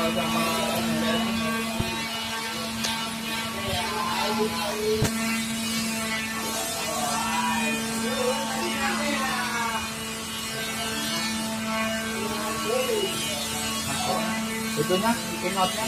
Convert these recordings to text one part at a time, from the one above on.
Itunya, bikin notnya.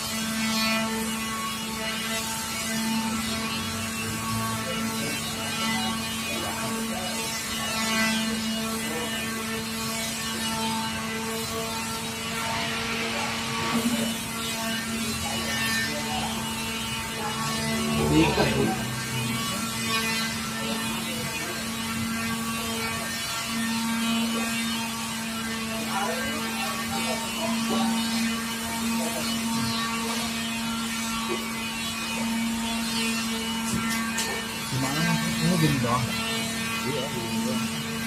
Gimana? Ini gini doang. Iya, gini doang.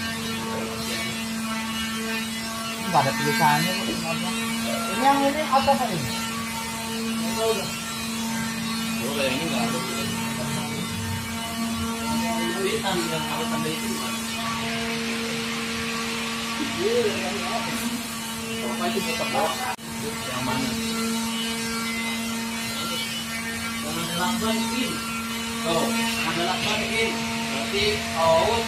Enggak ada tulisannya kok sebenarnya. Ini yang ini apa tadi? Enggak udah. Oh, kayak ini enggak ada. Ini tanda yang ada tanda itu gimana? Apa itu tetap bawah? Yang mana? Yang ada lambang ini. Oh, ada lambang ini. Berarti out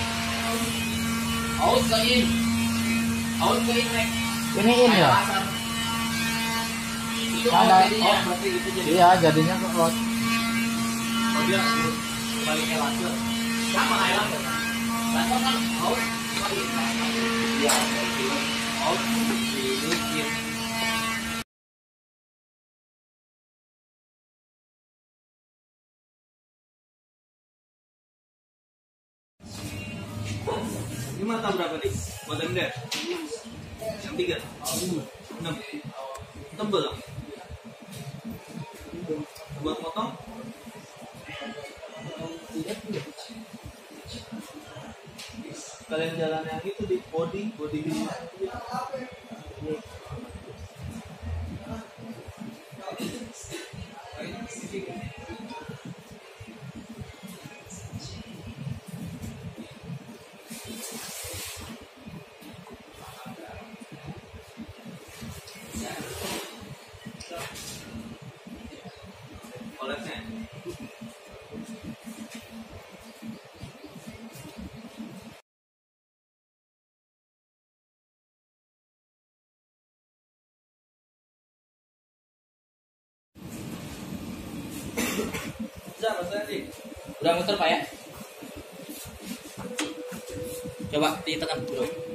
ke in. Out ke in, Rek. Ini in ya? Itu ada jadinya. Berarti itu jadi. Iya, jadinya ke out. Oh, dia balik ke laser. Sama kayak laser kan? Laser kan out. Iya, out ini in. Ini mata berapa nih? Mata gede? Yang 3? 6? Tebel lah. Buat potong? Kalian jalan yang itu di body gini. Olesnya. Bisa rasanya nih. Udah muter Pak ya? Coba ditekan dulu.